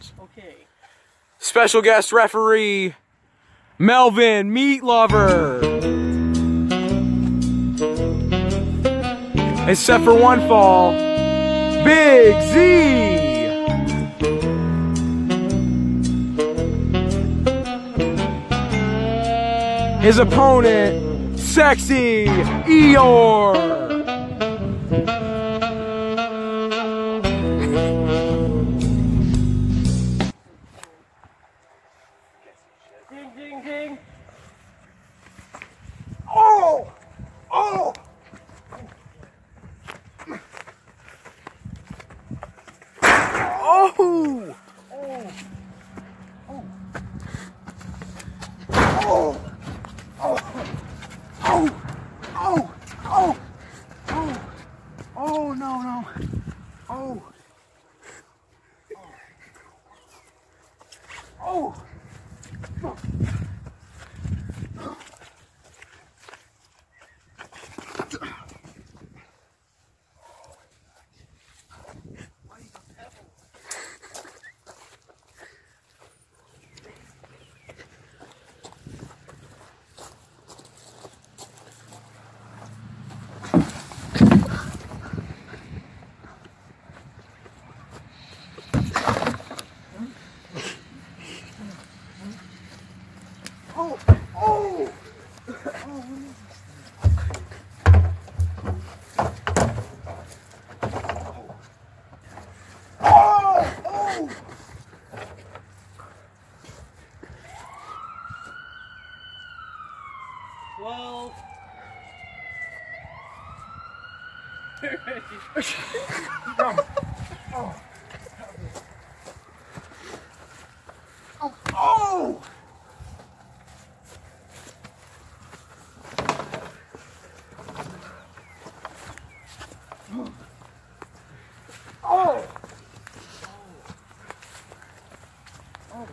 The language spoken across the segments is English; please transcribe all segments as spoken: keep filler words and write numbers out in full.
rounds. Okay. Special guest referee, Melvin Meatlover. Except for one fall, Big Z. His opponent, Sexxy E-or. Ding, ding, ding. Oh! Oh! Oh! Oh! Oh! Oh! Oh! Oh! Oh! Oh! Oh, no, no. Oh! Oh! Oh! Oh! Twelve. Oh! Oh! Oh! Oh!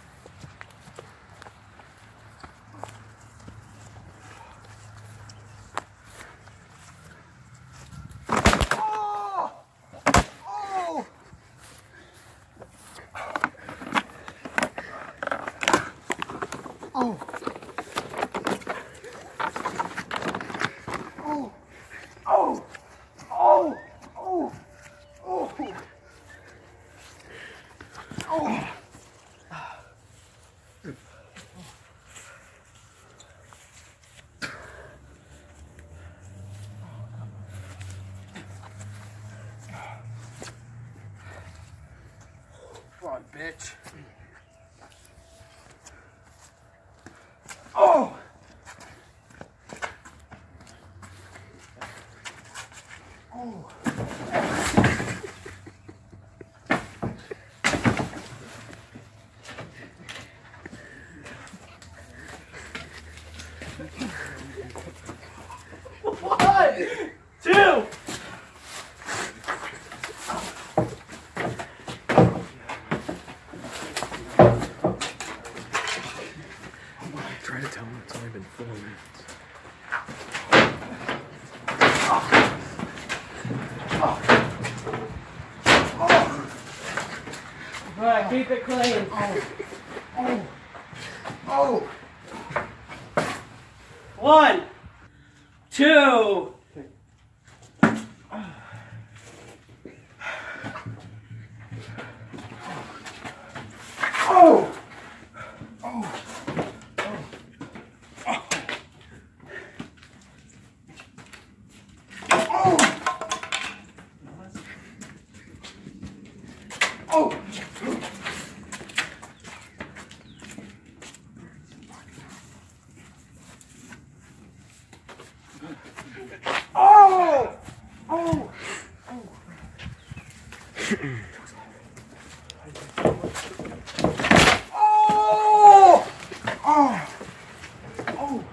Oh! Oh! Oh! Oh! Oh! Oh! Oh! Come on, bitch. Oh! Oh! One, two. Try to tell him it's only been four minutes. All right, keep it clean. Oh! Oh! One, two. Oh! Oh! Oh! Oh! Oh! Oh! Oh! Oh!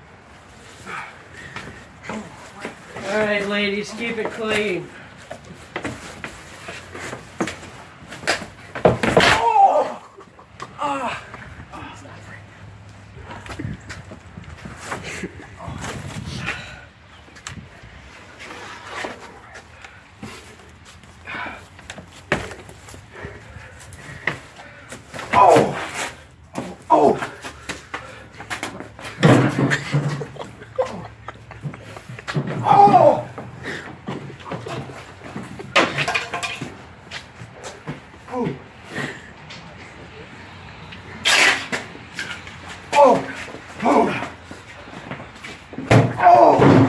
All right, ladies, keep it clean. Oh! Ah! Oh! Oh! Oh! Oh! Oh! Oh! Oh!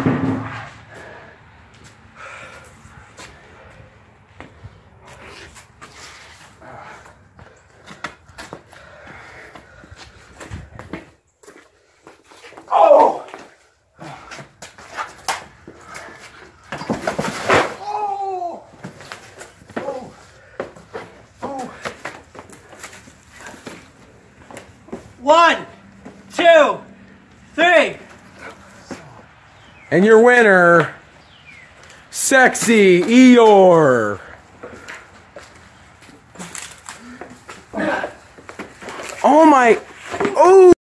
Oh! Oh! Oh! Oh! One, two, three. And your winner, Sexxy E-or. Oh my, oh!